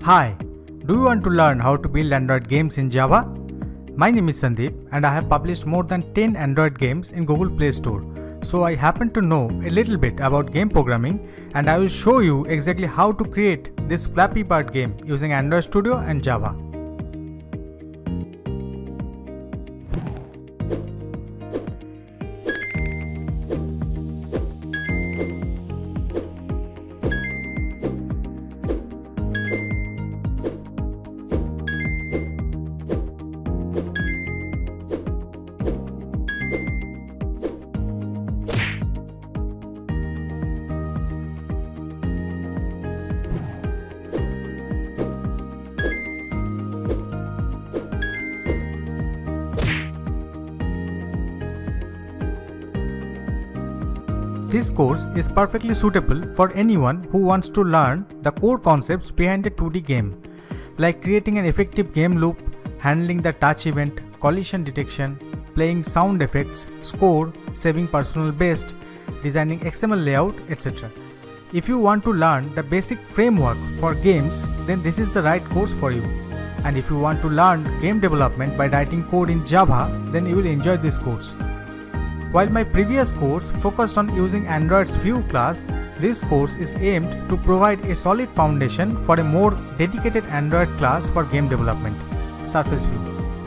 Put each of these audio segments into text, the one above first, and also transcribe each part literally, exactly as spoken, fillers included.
Hi, do you want to learn how to build Android games in Java? My name is Sandip and I have published more than ten Android games in Google Play Store. So I happen to know a little bit about game programming and I will show you exactly how to create this Flappy Bird game using Android Studio and Java. This course is perfectly suitable for anyone who wants to learn the core concepts behind a two D game, like creating an effective game loop, handling the touch event, collision detection, playing sound effects, score, saving personal best, designing X M L layout, et cetera. If you want to learn the basic framework for games, then this is the right course for you. And if you want to learn game development by writing code in Java, then you will enjoy this course. While my previous course focused on using Android's View class, this course is aimed to provide a solid foundation for a more dedicated Android class for game development, Surface View.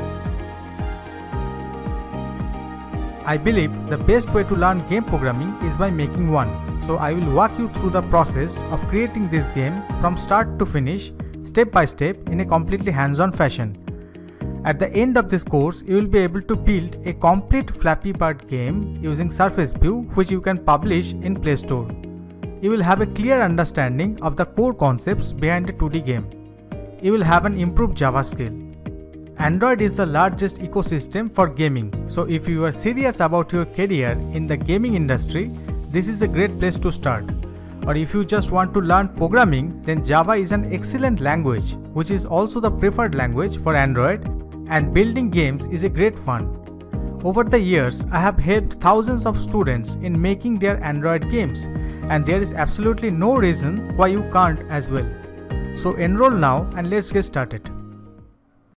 I believe the best way to learn game programming is by making one, so I will walk you through the process of creating this game from start to finish, step by step in a completely hands-on fashion. At the end of this course, you will be able to build a complete Flappy Bird game using Surface View, which you can publish in Play Store. You will have a clear understanding of the core concepts behind a two D game. You will have an improved Java skill. Android is the largest ecosystem for gaming, so if you are serious about your career in the gaming industry, this is a great place to start. Or if you just want to learn programming, then Java is an excellent language, which is also the preferred language for Android. And building games is a great fun. Over the years, I have helped thousands of students in making their Android games, and there is absolutely no reason why you can't as well. So enroll now and let's get started.